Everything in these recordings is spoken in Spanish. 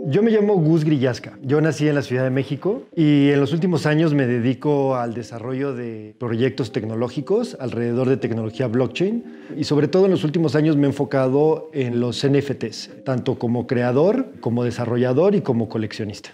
Yo me llamo Gus Grillasca. Yo nací en la Ciudad de México y en los últimos años me dedico al desarrollo de proyectos tecnológicos alrededor de tecnología blockchain y sobre todo en los últimos años me he enfocado en los NFTs, tanto como creador, como desarrollador y como coleccionista.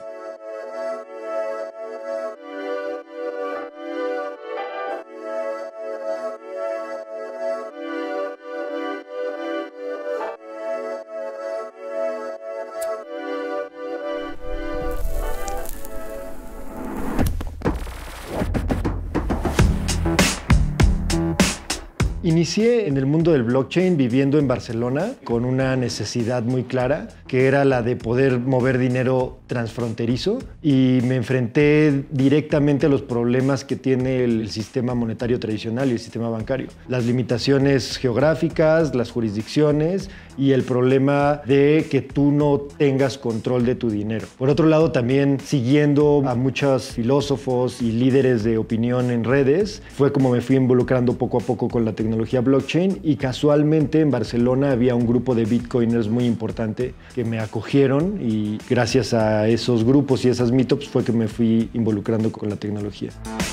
Inicié en el mundo del blockchain viviendo en Barcelona con una necesidad muy clara, que era la de poder mover dinero transfronterizo, y me enfrenté directamente a los problemas que tiene el sistema monetario tradicional y el sistema bancario. Las limitaciones geográficas, las jurisdicciones y el problema de que tú no tengas control de tu dinero. Por otro lado, también siguiendo a muchos filósofos y líderes de opinión en redes, fue como me fui involucrando poco a poco con la tecnología blockchain, y casualmente en Barcelona había un grupo de bitcoiners muy importante que me acogieron, y gracias a esos grupos y esas meetups fue que me fui involucrando con la tecnología.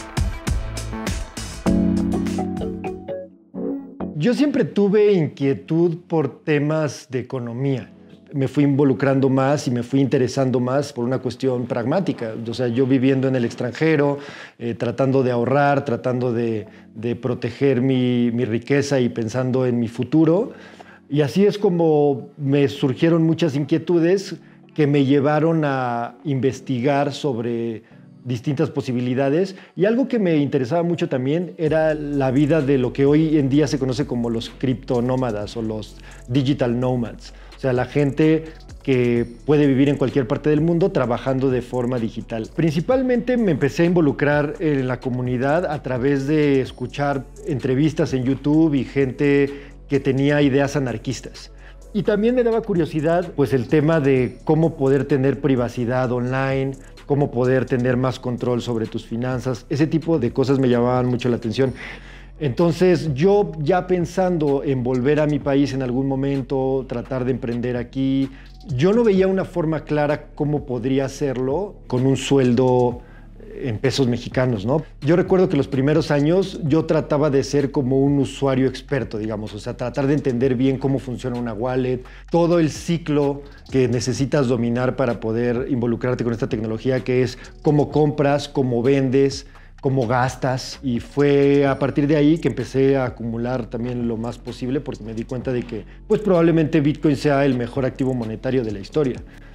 Yo siempre tuve inquietud por temas de economía. Me fui involucrando más y me fui interesando más por una cuestión pragmática. O sea, yo viviendo en el extranjero, tratando de ahorrar, tratando de proteger mi riqueza y pensando en mi futuro. Y así es como me surgieron muchas inquietudes que me llevaron a investigar sobre distintas posibilidades, y algo que me interesaba mucho también era la vida de lo que hoy en día se conoce como los criptonómadas o los digital nomads, o sea, la gente que puede vivir en cualquier parte del mundo trabajando de forma digital. Principalmente me empecé a involucrar en la comunidad a través de escuchar entrevistas en YouTube y gente que tenía ideas anarquistas. Y también me daba curiosidad pues el tema de cómo poder tener privacidad online, cómo poder tener más control sobre tus finanzas. Ese tipo de cosas me llamaban mucho la atención. Entonces yo, ya pensando en volver a mi país en algún momento, tratar de emprender aquí, yo no veía una forma clara cómo podría hacerlo con un sueldo en pesos mexicanos, ¿no? Yo recuerdo que los primeros años yo trataba de ser como un usuario experto, digamos, o sea, tratar de entender bien cómo funciona una wallet, todo el ciclo que necesitas dominar para poder involucrarte con esta tecnología, que es cómo compras, cómo vendes, cómo gastas. Y fue a partir de ahí que empecé a acumular también lo más posible, porque me di cuenta de que pues probablemente Bitcoin sea el mejor activo monetario de la historia.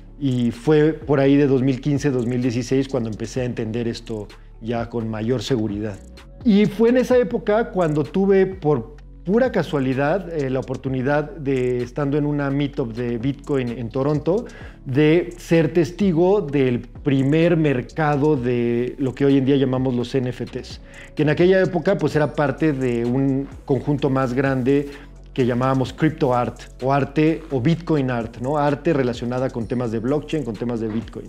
Y fue por ahí de 2015, 2016 cuando empecé a entender esto ya con mayor seguridad. Y fue en esa época cuando tuve, por pura casualidad, la oportunidad de, estando en una meetup de Bitcoin en Toronto, de ser testigo del primer mercado de lo que hoy en día llamamos los NFTs, que en aquella época pues era parte de un conjunto más grande que llamábamos crypto art o arte o Bitcoin art, ¿no? Arte relacionada con temas de blockchain, con temas de Bitcoin.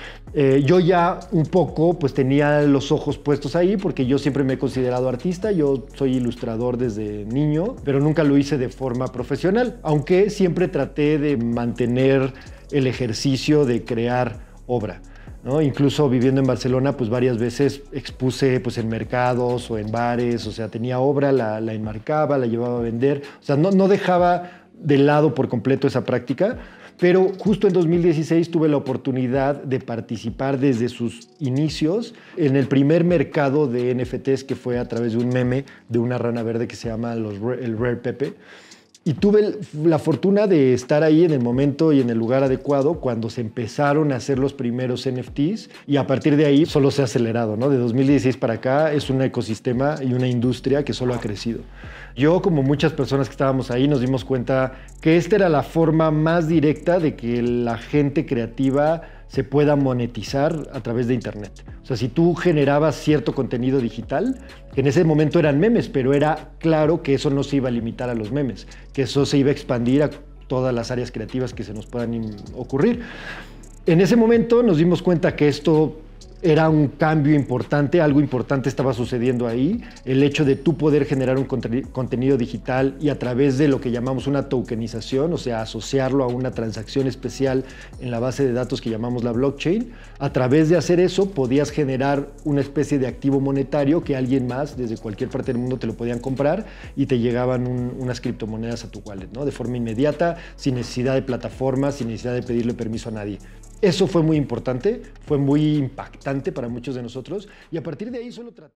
Yo ya un poco pues tenía los ojos puestos ahí, porque yo siempre me he considerado artista. Yo soy ilustrador desde niño, pero nunca lo hice de forma profesional, aunque siempre traté de mantener el ejercicio de crear obra, ¿no? Incluso viviendo en Barcelona, pues varias veces expuse pues en mercados o en bares, o sea, tenía obra, la enmarcaba, la llevaba a vender, o sea, no dejaba de lado por completo esa práctica. Pero justo en 2016 tuve la oportunidad de participar desde sus inicios en el primer mercado de NFTs, que fue a través de un meme de una rana verde que se llama el Rare Pepe. Y tuve la fortuna de estar ahí en el momento y en el lugar adecuado cuando se empezaron a hacer los primeros NFTs, y a partir de ahí solo se ha acelerado, ¿no? De 2016 para acá es un ecosistema y una industria que solo ha crecido. Yo, como muchas personas que estábamos ahí, nos dimos cuenta que esta era la forma más directa de que la gente creativa se pueda monetizar a través de Internet. O sea, si tú generabas cierto contenido digital, que en ese momento eran memes, pero era claro que eso no se iba a limitar a los memes, que eso se iba a expandir a todas las áreas creativas que se nos puedan ocurrir. En ese momento nos dimos cuenta que esto era un cambio importante, algo importante estaba sucediendo ahí. El hecho de tú poder generar un contenido digital y a través de lo que llamamos una tokenización, o sea, asociarlo a una transacción especial en la base de datos que llamamos la blockchain, a través de hacer eso podías generar una especie de activo monetario que alguien más desde cualquier parte del mundo te lo podían comprar y te llegaban unas criptomonedas a tu wallet, ¿no? De forma inmediata, sin necesidad de plataformas, sin necesidad de pedirle permiso a nadie. Eso fue muy importante, fue muy impactante para muchos de nosotros y a partir de ahí solo tratamos.